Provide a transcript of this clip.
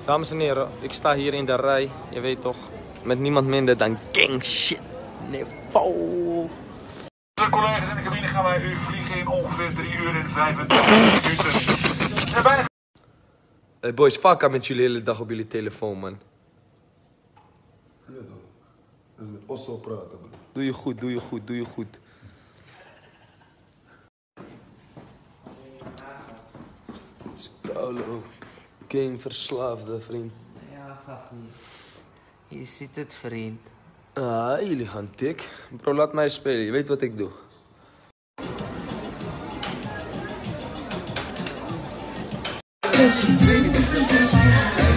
Dames en heren, ik sta hier in de rij. Je weet toch, met niemand minder dan King Shit Niveau. Collega's in de cabine gaan wij u vliegen in ongeveer 3 uur en 25 minuten. En bijna... Hey boys, fuck aan met jullie de hele dag op jullie telefoon, man. Ja dan. En met Osso praten, bro. Doe je goed, doe je goed, doe je goed. Skalo. Gameverslaafde, vriend. Ja, gaf niet. Hier zit het, vriend. Ah, jullie gaan dik. Bro, laat mij spelen. Je weet wat ik doe. Cause you